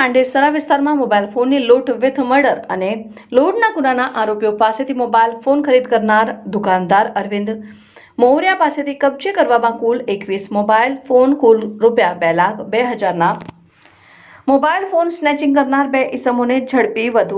પાંડેસરા વિસ્તારમાં મોબાઈલ ફોનની લૂંટ વિથ મર્ડર અને લૂંટના ગુનાના આરોપીઓ પાસેથી મોબાઈલ ફોન ખરીદ કરનાર દુકાનદાર અરવિંદ મોહરિયા પાસેથી કબજે કરવામાં કુલ 21 મોબાઈલ ફોન કુલ ₹2,02,000ના મોબાઈલ ફોન સ્નેચિંગ કરનાર 2 ઇસમોને ઝડપી વધુ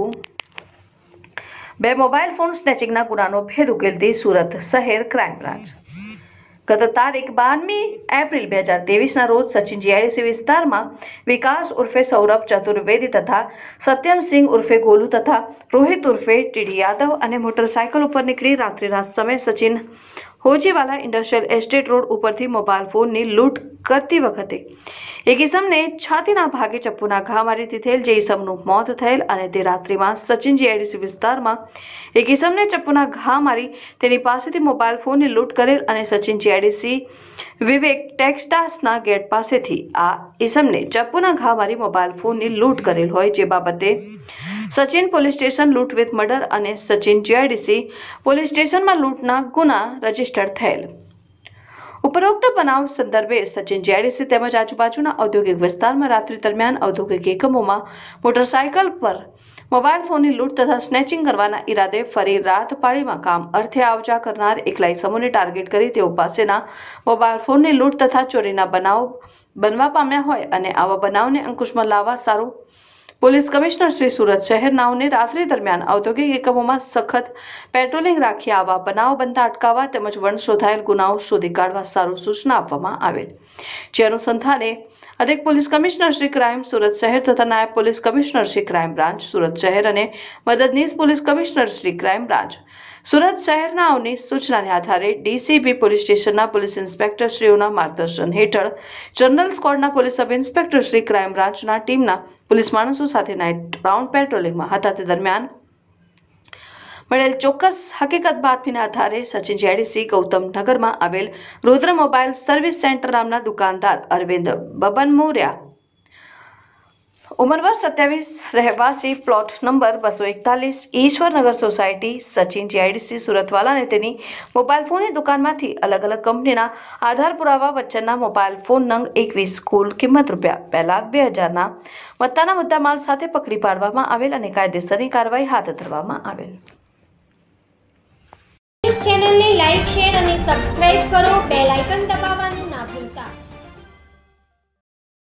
2 મોબાઈલ ફોન સ્નેચિંગના ગુનાનો ભેદ ઉકેલતી સુરત શહેર ક્રાઇમ બ્રાન્ચ ગત તારીખ 12મી એપ્રિલ 2023ના રોજ સચિન જીઆઈડીસી વિસ્તારમાં વિકાસ ઉર્ફે સૌરભ ચતુર્વેદી તથા સત્યમસિંહ ઉર્ફે ગોલુ તથા રોહિત ઉર્ફે ટીડી યાદવ અને મોટરસાયકલ ઉપર નીકળી રાત્રિના સમયે Sachin Hojiwala industrial estate road ઉપરથી મોબાઈલ ફોનની લૂંટ કરતી વખતે એક ઇસમને છાતીના ભાગે ચપ્પુના ઘા મારી દીધેલ, જે ઇસમનું મોત થયેલ અને તે રાત્રિમાં સચિન જીઆઈડીસી વિસ્તારમાં એક ઇસમને ચપ્પુના ઘા મારી તેની પાસેથી મોબાઈલ ફોનની લૂંટ કરેલ અને સચિન જીઆઈડીસી વિવેક ટેક્સટાસના ગેટ પાસેથી આ ઇસમને ચપ્પુના ઘા મારી મોબાઈલ ફોનની લૂંટ કરેલ હોય, જે બાબતે સચિન પોલીસ સ્ટેશન લૂંટ વિથ મર્ડર અને સચિન જીઆઈડીસી પોલીસ સ્ટેશનમાં લૂંટના ગુના રજીસ્ટર થયેલ। ઉપરોક્ત બનાવ સંદર્ભે સચિન જીઆઈડીસી તેમજ આજુબાજુના ઔદ્યોગિક વિસ્તારમાં રાત્રિ દરમિયાન ઔદ્યોગિક એકમોમાં મોટરસાયકલ પર મોબાઈલ ફોનની લૂંટ તથા સ્નેચિંગ કરવાના ઈરાદે ફરી રાત પાળીમાં કામ અર્થે આવજા કરનાર એકલા ઇસમોને ટાર્ગેટ કરી તેઓ પાસેના મોબાઈલ ફોનની લૂંટ તથા ચોરીના બનાવ બનવા પામ્યા હોય અને આવા બનાવને અંકુશમાં લાવવા સારું પોલીસ કમિશનર શ્રી સુરત શહેર નાઓને રાત્રિ દરમિયાન ઔદ્યોગિક એકમોમાં સખત પેટ્રોલિંગ રાખી આવા બનાવ બનતા અટકાવવા તેમજ વણ શોધાયેલ ગુનાઓ શોધી કાઢવા સારું સૂચના આપવામાં આવેલ, જે અનુસંધાને અધિક police commissioner Shri crime Surat શહેર તથા નાયબ police commissioner Shri crime branch Surat શહેર અને મદદનીશ police commissioner Shri crime branch Surat શહેરનાઓની સૂચનાને આધારે ડીસીબી પોલીસ સ્ટેશનના પોલીસ ઇન્સ્પેક્ટર શ્રીઓના માર્ગદર્શન હેઠળ જનરલ સ્ક્વોડના police sub inspector Shri crime બ્રાન્ચના ટીમના પોલીસ માણસો સાથે નાઇટ રાઉન્ડ પેટ્રોલિંગમાં હતા। તે દરમિયાન મળેલ ચોક્કસ હકીકત બાતમીના આધારે સચિન જીઆઈડીસી ગૌતમ નગરમાં આવેલ રુદ્ર મોબાઈલ સર્વિસ સેન્ટર નામના દુકાનદાર અરવિંદ બબન મોર્યા ઉંમર વર્ષ 27 રહેવાસી plot number 241 Ishwarnagar society Sachin GIDC સુરતવાલાને તેની મોબાઈલ ફોનની દુકાનમાંથી અલગ અલગ કંપનીના આધાર પુરાવા વચ્ચેના મોબાઈલ ફોન નંગ 21 કુલ કિંમત ₹2,02,000ના મત્તાના મુદ્દામાલ સાથે પકડી પાડવામાં આવેલ અને કાયદેસરની કાર્યવાહી હાથ ધરવામાં આવેલ। ચેનલને લાઈક, શેર અને સબસ્ક્રાઇબ કરો, બેલ આઇકન દબાવવાનું ના ભૂલતા।